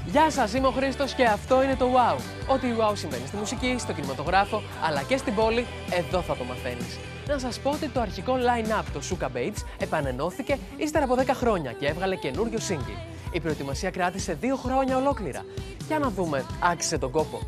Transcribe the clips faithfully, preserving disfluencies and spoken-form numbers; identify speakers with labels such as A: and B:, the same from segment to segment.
A: Γεια σας, είμαι ο Χρήστος και αυτό είναι το Wow. Ό,τι Wow συμβαίνει στη μουσική, στο κινηματογράφο, αλλά και στην πόλη, εδώ θα το μαθαίνεις. Να σας πω ότι το αρχικό line-up, το Sukha Babes, επανενώθηκε ύστερα από δέκα χρόνια και έβγαλε καινούριο single. Η προετοιμασία κράτησε δύο χρόνια ολόκληρα. Για να δούμε, άξιζε τον κόπο.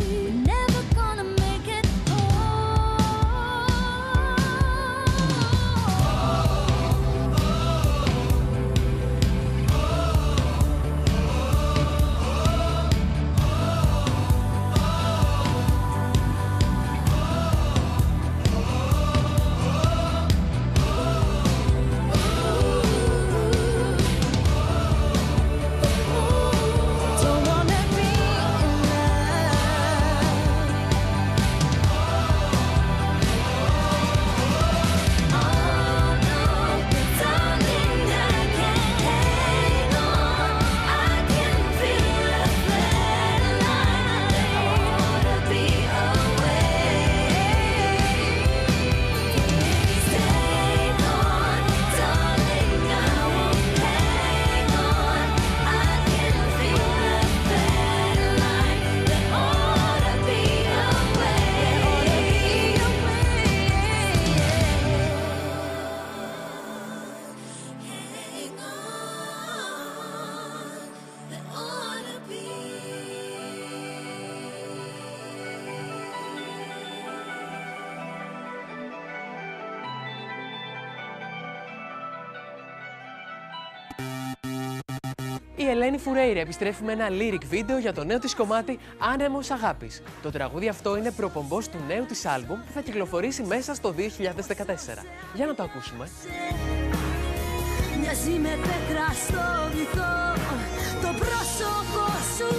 A: Η Ελένη Φουρέιρα επιστρέφει με ένα lyric βίντεο για το νέο της κομμάτι «Άνεμος Αγάπης». Το τραγούδι αυτό είναι προπομπός του νέου της άλμπουμ που θα κυκλοφορήσει μέσα στο δύο χιλιάδες δεκατέσσερα. Για να το ακούσουμε.
B: Μοιάζει με πέτρα στο βυθό το πρόσωπο σου.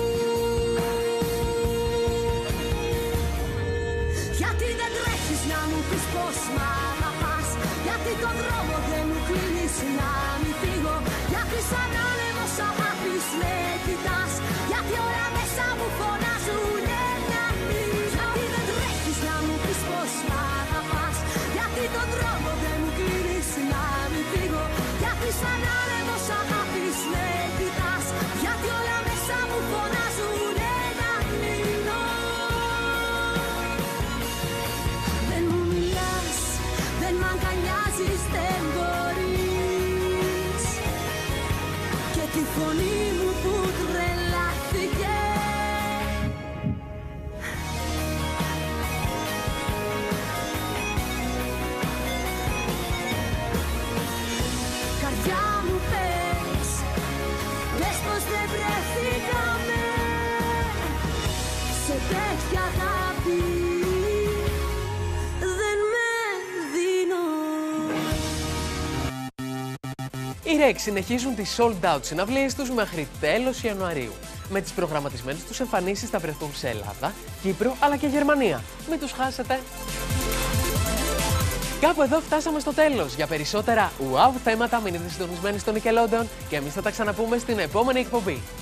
B: Γιατί δεν τρέχεις να μου πεις πως μ' αγαπάς? Γιατί τον δρόμο δεν μου κλείνεις να μην φύγω? Γιατί σαν άνεμος αγάπης με κοιτάς? Γιατί όλα μέσα μου φωνάζουν ένα μήνυμα? Γιατί δεν τρέχεις να μου πεις πως μ' αγαπάς? Γιατί τον δρόμο δεν μου κλείνεις να μην φύγω? Γιατί σαν άνεμος αγάπης με κοιτάς? Γιατί όλα μέσα μου φωνάζουν ένα μήνυμα? Δεν μου μιλάς, δεν μ' αγκαλιάζεις, δεν μπορείς. Και τη φωνή μου που τρελάθηκε καρδιά μου πες, πες πως δεν βρεθήκαμε σε τέτοια αγάπη. Δεν με δίνω.
A: Οι Ρεξ συνεχίζουν τις sold out συναυλίες τους μέχρι τέλος Ιανουαρίου. Με τις προγραμματισμένες τους εμφανίσεις θα βρεθούν σε Ελλάδα, Κύπρο αλλά και Γερμανία. Μην τους χάσετε! Κάπου εδώ φτάσαμε στο τέλος. Για περισσότερα wow θέματα μείνετε συντονισμένοι στο Nickelodeon και εμείς θα τα ξαναπούμε στην επόμενη εκπομπή.